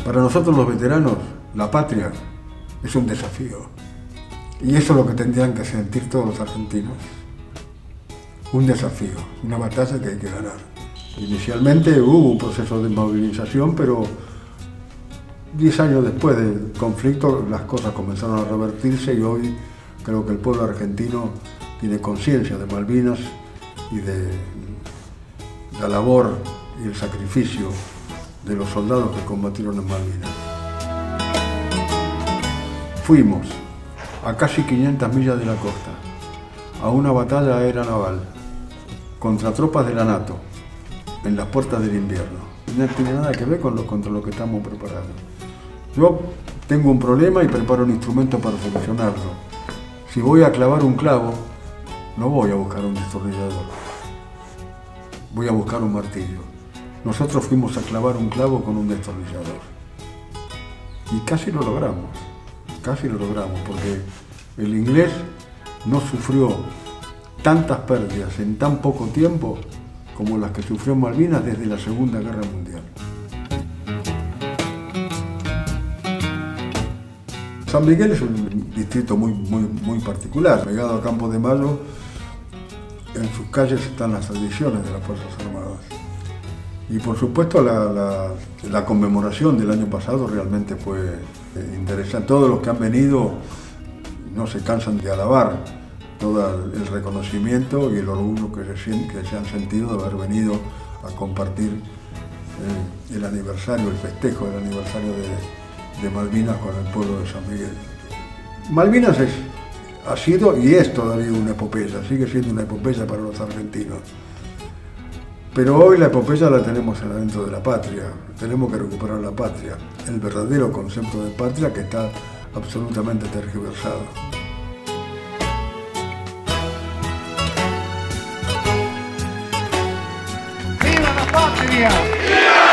Para nosotros los veteranos, la patria es un desafío. Y eso es lo que tendrían que sentir todos los argentinos. Un desafío, una batalla que hay que ganar. Inicialmente hubo un proceso de movilización, pero 10 años después del conflicto las cosas comenzaron a revertirse y hoy creo que el pueblo argentino tiene conciencia de Malvinas y de la labor y el sacrificio de los soldados que combatieron en Malvinas. Fuimos a casi 500 millas de la costa, a una batalla aérea naval contra tropas de la NATO en las puertas del invierno. No tiene nada que ver contra lo que estamos preparando. Yo tengo un problema y preparo un instrumento para solucionarlo. Si voy a clavar un clavo, no voy a buscar un destornillador, voy a buscar un martillo. Nosotros fuimos a clavar un clavo con un destornillador. Y casi lo logramos, porque el inglés no sufrió tantas pérdidas en tan poco tiempo como las que sufrió en Malvinas desde la Segunda Guerra Mundial. San Miguel es un distrito muy particular. Pegado a Campo de Mayo, en sus calles están las tradiciones de las Fuerzas Armadas. Y por supuesto la conmemoración del año pasado realmente fue interesante. Todos los que han venido no se cansan de alabar todo el reconocimiento y el orgullo que se han sentido de haber venido a compartir el aniversario, el festejo del aniversario de Malvinas con el pueblo de San Miguel. Malvinas ha sido y es todavía una epopeya, sigue siendo una epopeya para los argentinos. Pero hoy la epopeya la tenemos adentro de la patria, tenemos que recuperar la patria, el verdadero concepto de patria que está absolutamente tergiversado. ¡Viva la patria!